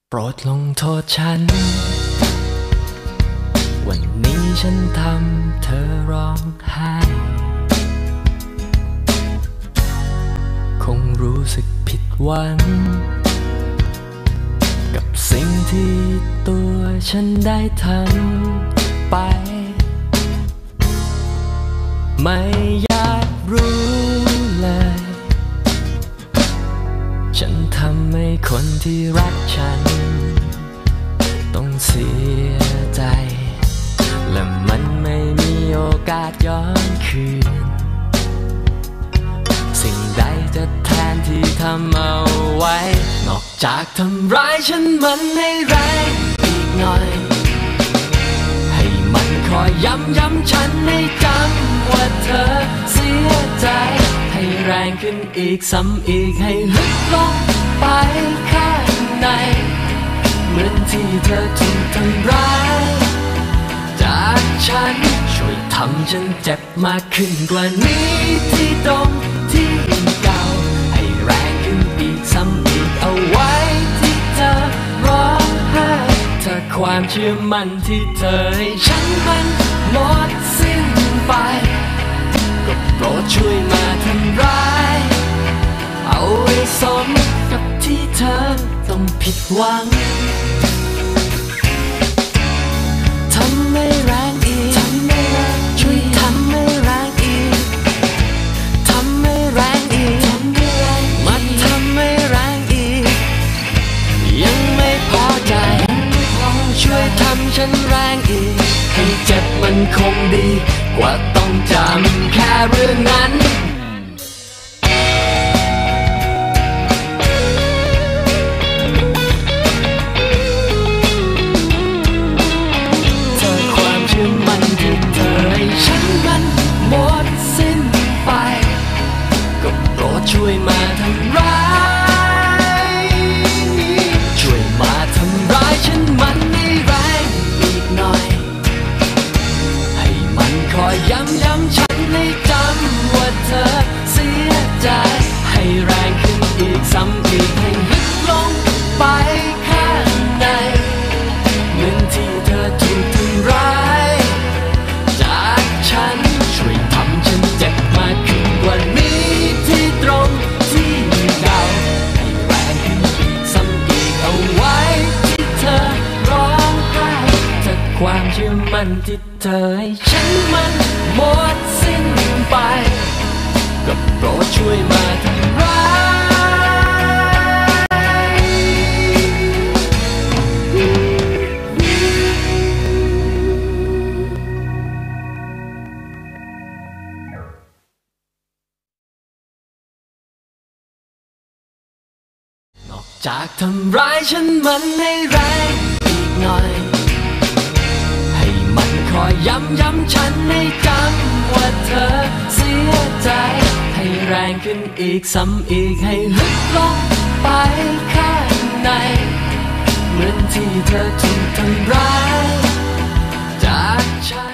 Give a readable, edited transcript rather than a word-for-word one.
โปรดลงโทษฉันวันนี้ฉันทำเธอร้องไห้คงรู้สึกผิดหวังกับสิ่งที่ตัวฉันได้ทำไปไม่อยากรู้เลยฉันทำให้คนที่รักฉันต้องเสียใจและมันไม่มีโอกาสย้อนคืนสิ่งใดจะแทนที่ทำเอาไว้นอกจากทำร้ายฉันมันให้แรงอีกหน่อยให้มันคอยย้ำฉันให้จำว่าเธอเสียใจให้แรงขึ้นอีกซ้ำอีกให้ลึกลงไปข้างในเหมือนที่เธอถูกทำร้ายจากฉันช่วยทำฉันเจ็บมากขึ้นกว่านี้ที่ตรงที่เก่าให้แรงขึ้นอีกซ้ำอีกเอาไว้ที่เธอร้องไห้ถ้าความเชื่อมั่นที่เธอให้ฉันมันหมดสิ้นไปก็โปรดช่วยมาทำร้ายเอาไว้สมกับที่เธอต้องผิดหวังทำให้แรงอีกช่วยทำให้แรงอีกทำให้แรงอีกมาทำให้แรงอีกยังไม่พอใจช่วยทำฉันแรงอีกให้เจ็บมันคงดีกว่าต้องจำแค่เรื่องนั้นช่วยมาทำร้ายช่วยมาทำร้ายฉันมันให้แรงอีกหน่อยให้มันคอยย้ำฉันให้จำว่าเธอเสียใจให้แรงขึ้นอีกซ้ำอีกให้ลึกลงไปข้างในเหมือนที่เธอถูกทำร้ายจากฉันช่วยทำฉันเจ็บมากขึ้นกว่านี้ที่ตรงที่เก่าให้แรงขึ้นอีกซ้ำอีกเอาไว้ที่เธอร้องไห้ถ้าความเชื่อมั่นที่เธอให้ฉันมันหมดสิ้นไปก็โปรดช่วยมาทำร้ายนอกจากทำร้ายฉันมันให้แรงอีกหน่อยให้มันคอยย้ำฉันให้จำว่าเธอเสียใจให้แรงขึ้นอีกซ้ำอีกให้ลึกลงไปข้างในเหมือนที่เธอถูกทำร้ายจากฉัน